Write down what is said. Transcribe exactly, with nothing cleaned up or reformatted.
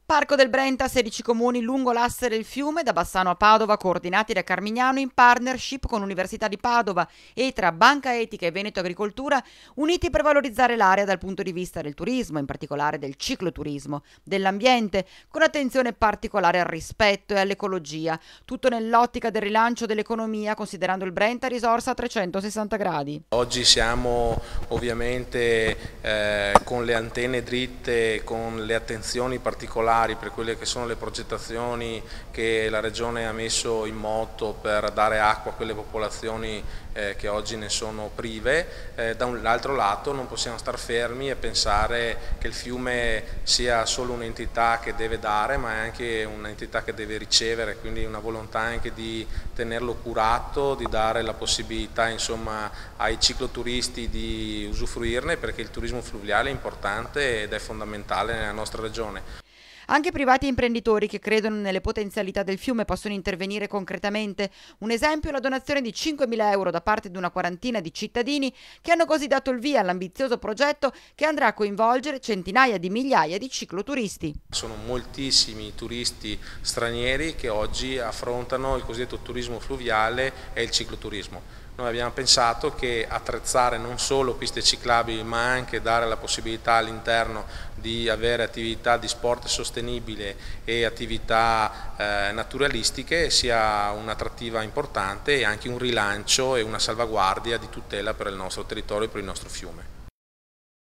Parco del Brenta, sedici comuni lungo l'asse del fiume, da Bassano a Padova, coordinati da Carmignano in partnership con l'Università di Padova e tra Banca Etica e Veneto Agricoltura, uniti per valorizzare l'area dal punto di vista del turismo, in particolare del cicloturismo, dell'ambiente, con attenzione particolare al rispetto e all'ecologia, tutto nell'ottica del rilancio dell'economia, considerando il Brenta risorsa a trecentosessanta gradi. Oggi siamo ovviamente eh, con le antenne dritte, con le attenzioni particolari per quelle che sono le progettazioni che la Regione ha messo in moto per dare acqua a quelle popolazioni eh, che oggi ne sono prive. Eh, da un altro lato non possiamo star fermi e pensare che il fiume sia solo un'entità che deve dare, ma è anche un'entità che deve ricevere, quindi una volontà anche di tenerlo curato, di dare la possibilità insomma ai cicloturisti di usufruirne, perché il turismo fluviale è importante ed è fondamentale nella nostra regione. Anche privati e imprenditori che credono nelle potenzialità del fiume possono intervenire concretamente. Un esempio è la donazione di cinquemila euro da parte di una quarantina di cittadini che hanno così dato il via all'ambizioso progetto che andrà a coinvolgere centinaia di migliaia di cicloturisti. Sono moltissimi turisti stranieri che oggi affrontano il cosiddetto turismo fluviale e il cicloturismo. Noi abbiamo pensato che attrezzare non solo piste ciclabili, ma anche dare la possibilità all'interno di avere attività di sport sostenibile e attività eh, naturalistiche sia un'attrattiva importante e anche un rilancio e una salvaguardia di tutela per il nostro territorio e per il nostro fiume.